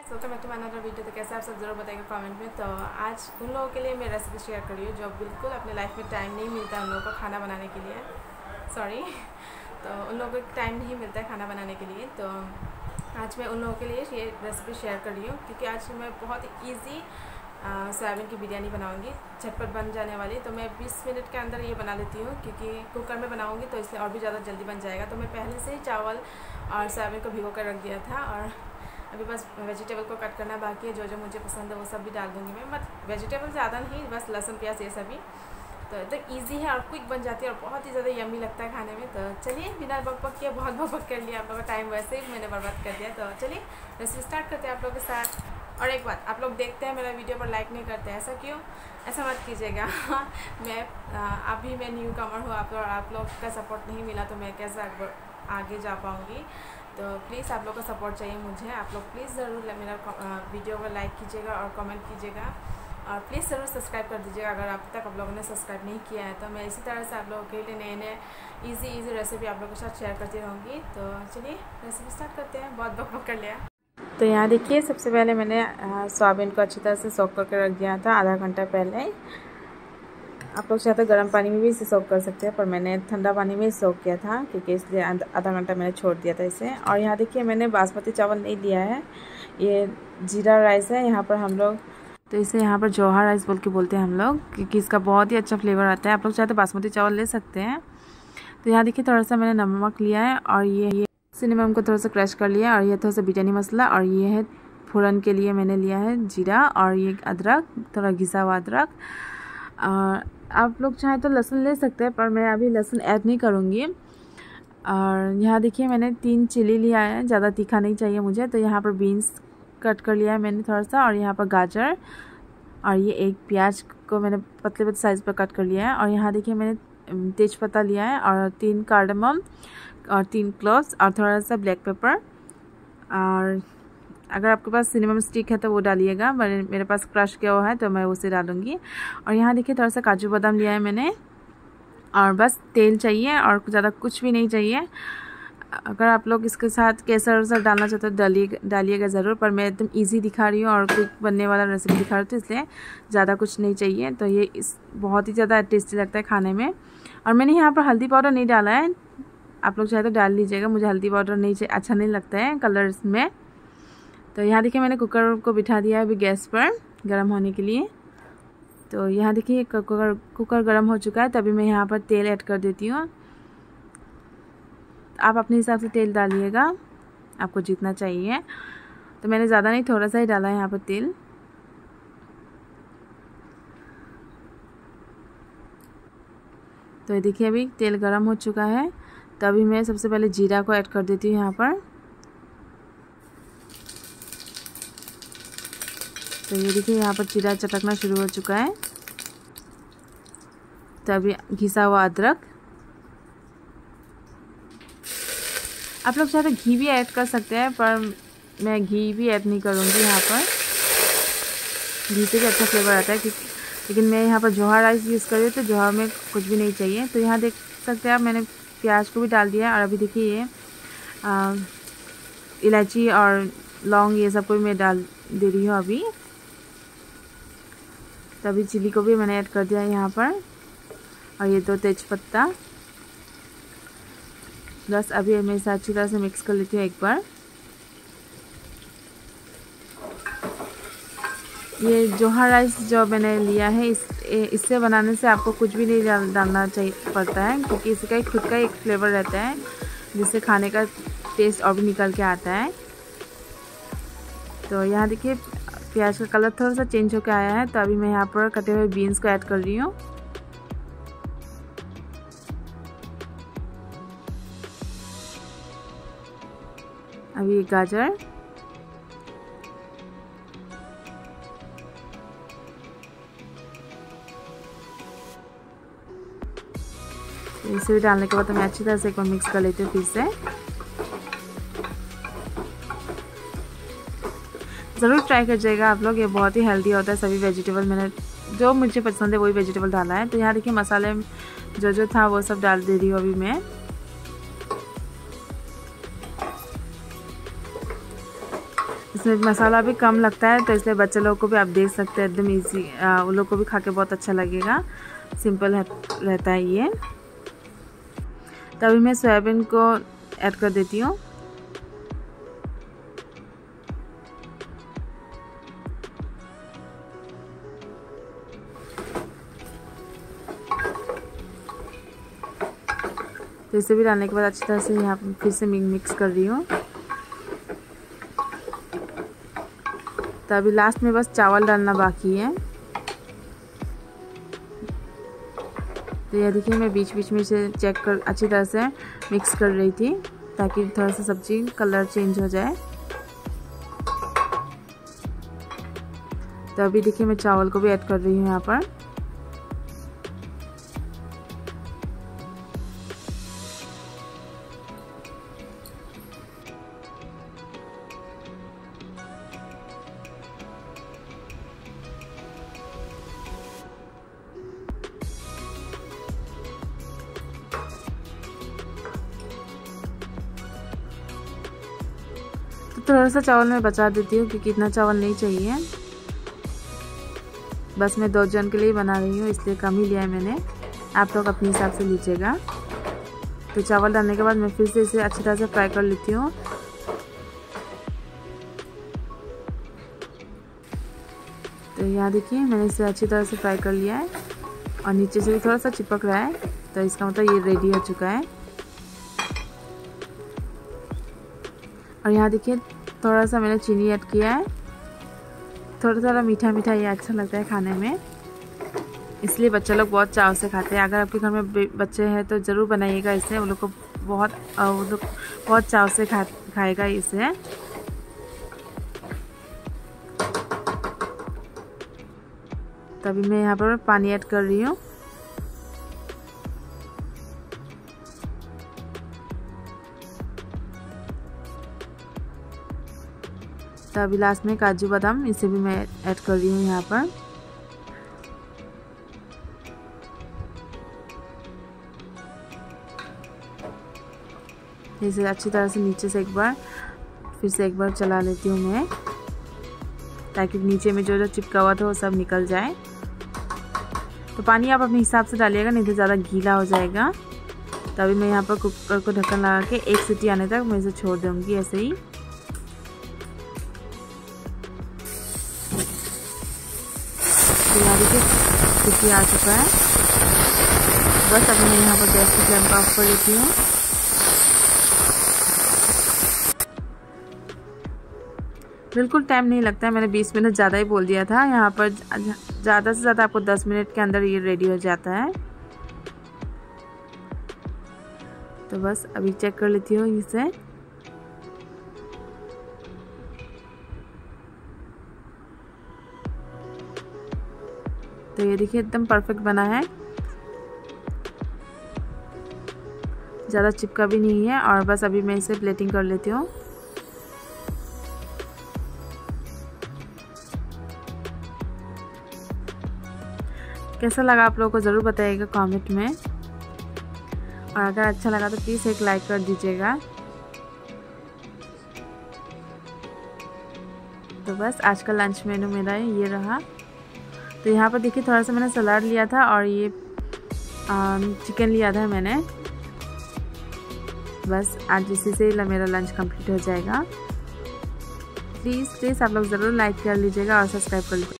Welcome back to my another video. तो कैसे आप सब ज़रूर बताइएगा कमेंट में। तो आज उन लोगों के लिए मैं रेसिपी शेयर कर रही हूँ जो बिल्कुल अपने लाइफ में टाइम नहीं मिलता उन लोगों को खाना बनाने के लिए। सॉरी तो उन लोगों को टाइम नहीं मिलता है खाना बनाने के लिए। तो आज मैं उन लोगों के लिए ये रेसिपी शेयर कर रही हूँ क्योंकि आज मैं बहुत ईजी सोयाबीन की बिरयानी बनाऊंगी, झटपट बन जाने वाली। तो मैं 20 मिनट के अंदर ये बना लेती हूँ क्योंकि कुकर में बनाऊंगी तो इसलिए और भी ज़्यादा जल्दी बन जाएगा। तो मैं पहले से ही चावल और सोयाबीन को भिगो कर रख दिया था और अभी बस वेजिटेबल को कट करना बाकी है। जो जो मुझे पसंद है वो सब भी डाल दूँगी मैं, बट वेजिटेबल ज़्यादा नहीं, बस लहसुन प्याज ये सभी। तो एकदम ईजी है और क्विक बन जाती है और बहुत ही ज़्यादा यम्मी लगता है खाने में। तो चलिए बिना बकबक किया, बहुत बकबक कर लिया आप लोगों का टाइम, वैसे ही मैंने बर्बाद कर दिया। तो चलिए रेसिपी स्टार्ट करते हैं आप लोगों के साथ। और एक बात, आप लोग देखते हैं मेरा वीडियो पर लाइक नहीं करते हैं, ऐसा क्यों? ऐसा मत कीजिएगा। अभी मैं न्यू कमर हूँ, आप लोग का सपोर्ट नहीं मिला तो मैं कैसे आगे जा पाऊँगी। तो प्लीज़ आप लोग का सपोर्ट चाहिए मुझे। आप लोग प्लीज़ ज़रूर मेरा वीडियो को लाइक कीजिएगा और कमेंट कीजिएगा और प्लीज़ ज़रूर सब्सक्राइब कर दीजिएगा अगर अब तक आप लोगों ने सब्सक्राइब नहीं किया है। तो मैं इसी तरह से आप लोगों के लिए नए नए ईजी रेसिपी आप लोगों के साथ शेयर करती रहूँगी। तो चलिए रेसिपी स्टार्ट करते हैं, बहुत बकबक कर लिया। तो यहाँ देखिए, सबसे पहले मैंने सोयाबीन को अच्छी तरह से सोक करके रख दिया था आधा घंटा पहले। आप लोग चाहे तो गर्म पानी में भी इसे सोक कर सकते हैं, पर मैंने ठंडा पानी में ही सोक किया था क्योंकि इसलिए आधा घंटा मैंने छोड़ दिया था इसे। और यहाँ देखिए, मैंने बासमती चावल नहीं लिया है, ये जीरा राइस है यहाँ पर हम लोग। तो इसे यहाँ पर जौहर राइस बोल के बोलते हैं हम लोग क्योंकि इसका बहुत ही अच्छा फ्लेवर आता है। आप लोग चाहे तो बासमती चावल ले सकते हैं। तो यहाँ देखिए, थोड़ा सा मैंने नमक लिया है और ये सिनेमम को थोड़ा सा क्रश कर लिया है और ये थोड़ा सा बिरयानी मसाला और ये है फ़ौरन के लिए मैंने लिया है जीरा और ये अदरक, थोड़ा घिसा हुआ अदरक। आप लोग चाहें तो लहसुन ले सकते हैं, पर मैं अभी लहसुन ऐड नहीं करूँगी। और यहाँ देखिए, मैंने 3 चिली लिया है, ज़्यादा तीखा नहीं चाहिए मुझे। तो यहाँ पर बीन्स कट कर लिया है मैंने थोड़ा सा, और यहाँ पर गाजर और ये एक प्याज को मैंने पतले पतले साइज़ पर कट कर लिया है। और यहाँ देखिए, मैंने तेज पत्ता लिया है और 3 कार्डमम और 3 क्लोव्स और थोड़ा सा ब्लैक पेपर। और अगर आपके पास सिनेमम स्टिक है तो वो डालिएगा, मेरे पास क्रश किया हुआ है तो मैं उसे डालूंगी। और यहाँ देखिए, थोड़ा सा काजू बादाम लिया है मैंने और बस तेल चाहिए और ज़्यादा कुछ भी नहीं चाहिए। अगर आप लोग इसके साथ केसर वेसर डालना चाहते हो डालिएगा ज़रूर, पर मैं एकदम इजी दिखा रही हूँ और क्विक बनने वाला रेसिपी दिखा रही हूँ तो इसलिए ज़्यादा कुछ नहीं चाहिए। तो ये बहुत ही ज़्यादा टेस्टी लगता है खाने में। और मैंने यहाँ पर हल्दी पाउडर नहीं डाला है, आप लोग चाहे तो डाल लीजिएगा, मुझे हल्दी पाउडर नहीं अच्छा नहीं लगता है कलर में। तो यहाँ देखिए, मैंने कुकर को बिठा दिया है अभी गैस पर गर्म होने के लिए। तो यहाँ देखिए, कुकर गर्म हो चुका है, तभी मैं यहाँ पर तेल ऐड कर देती हूँ। आप अपने हिसाब से तेल डालिएगा, आपको जितना चाहिए। तो मैंने ज़्यादा नहीं, थोड़ा सा ही डाला है यहाँ पर तेल। तो ये देखिए, अभी तेल गर्म हो चुका है, तभी मैं सबसे पहले जीरा को ऐड कर देती हूँ यहाँ पर। तो ये देखिए, यहाँ पर जीरा चटकना शुरू हो चुका है। तो अभी घिसा हुआ अदरक, आप लोग चाहे तो घी भी ऐड कर सकते हैं, पर मैं घी भी ऐड नहीं करूँगी यहाँ पर। घी से भी अच्छा फ्लेवर आता है लेकिन मैं यहाँ पर जौहर राइस यूज़ कर रही हूँ तो जौहर में कुछ भी नहीं चाहिए। तो यहाँ देख सकते हैं आप, मैंने प्याज को भी डाल दिया है और अभी देखिए ये इलायची और लौंग ये सब को भी मैं डाल दे रही हूँ अभी। तभी चिली को भी मैंने ऐड कर दिया है यहाँ पर और ये 2 तेज पत्ता। बस अभी मैं इसे अच्छी तरह से मिक्स कर लेती हूँ एक बार। ये जौहर राइस जो मैंने लिया है, इससे बनाने से आपको कुछ भी नहीं डालना पड़ता है क्योंकि इसका खुद का एक फ्लेवर रहता है जिससे खाने का टेस्ट और भी निकल के आता है। तो यहाँ देखिए, प्याज का कलर थोड़ा सा चेंज होकर आया है, तो अभी मैं यहाँ पर कटे हुए बीन्स को ऐड कर रही हूँ। अभी गाजर, इसे भी डालने के बाद मैं अच्छी तरह से एक बार मिक्स कर लेती हूँ फिर से। ज़रूर ट्राई करिएगा आप लोग, ये बहुत ही हेल्दी होता है। सभी वेजिटेबल मैंने जो मुझे पसंद है वही वेजिटेबल डाला है। तो यहाँ देखिए, मसाले जो था वो सब डाल दे रही हूँ अभी मैं। इसमें मसाला भी कम लगता है, तो इसलिए बच्चे लोग को भी आप देख सकते हैं एकदम इजी, उन लोग को भी खा के बहुत अच्छा लगेगा। सिंपल रहता है ये। तभी मैं सोयाबीन को ऐड कर देती हूँ। तो इसे भी डालने के बाद अच्छी तरह से यहाँ पर फिर से मिक्स कर रही हूँ। तो अभी लास्ट में बस चावल डालना बाकी है। तो यह देखिए मैं बीच बीच में इसे चेक कर अच्छी तरह से मिक्स कर रही थी ताकि थोड़ा सा सब्जी कलर चेंज हो जाए। तो अभी देखिए मैं चावल को भी ऐड कर रही हूँ यहाँ पर। तो थोड़ा सा चावल मैं बचा देती हूँ क्योंकि इतना चावल नहीं चाहिए। बस मैं 2 जन के लिए बना रही हूँ इसलिए कम ही लिया है मैंने, आप लोग अपने हिसाब से लीजिएगा। तो चावल डालने के बाद मैं फिर से इसे अच्छी तरह से फ्राई कर लेती हूँ। तो यहाँ देखिए मैंने इसे अच्छी तरह से फ्राई कर लिया है और नीचे से भी थोड़ा सा चिपक रहा है, तो इसका मतलब ये रेडी हो चुका है। और यहाँ देखिए थोड़ा सा मैंने चीनी ऐड किया है, थोड़ा मीठा मीठा ये अच्छा लगता है खाने में, इसलिए बच्चे लोग बहुत चाव से खाते हैं। अगर आपके घर में बच्चे हैं तो ज़रूर बनाइएगा इसे, वो लोग को बहुत चाव से खाएगा इसे। तभी मैं यहाँ पर पानी ऐड कर रही हूँ। तो अभी लास्ट में काजू बादाम इसे भी मैं ऐड कर रही हूँ यहाँ पर। इसे अच्छी तरह से नीचे से फिर से एक बार चला लेती हूँ मैं, ताकि नीचे में जो चिपका हुआ था वो सब निकल जाए। तो पानी आप अपने हिसाब से डालिएगा, नहीं तो ज़्यादा गीला हो जाएगा। तभी मैं यहाँ पर कुकर को ढक्कन लगा के 1 सीटी आने तक मैं इसे छोड़ दूँगी ऐसे ही। तो यहाँ देखिए सीटी आ चुका है। बस अभी मैं यहाँ पर गैस की फ्लेम को ऑफ कर देती हूँ। बिल्कुल टाइम नहीं लगता है, मैंने 20 मिनट ज़्यादा ही बोल दिया था। यहाँ पर ज़्यादा से ज़्यादा आपको 10 मिनट के अंदर ये रेडी हो जाता है। तो बस अभी चेक कर लेती हूँ इसे। तो ये देखिए एकदम परफेक्ट बना है, ज़्यादा चिपका भी नहीं है। और बस अभी मैं इसे प्लेटिंग कर लेती हूँ। कैसा लगा आप लोगों को ज़रूर बताइएगा कमेंट में, और अगर अच्छा लगा तो प्लीज़ एक लाइक कर दीजिएगा। तो बस आज का लंच मेनू मेरा ये रहा। तो यहाँ पर देखिए थोड़ा सा मैंने सलाद लिया था और ये चिकन लिया था मैंने। बस आज इसी से मेरा लंच कंप्लीट हो जाएगा। प्लीज़ आप लोग ज़रूर लाइक कर लीजिएगा और सब्सक्राइब कर लीजिएगा।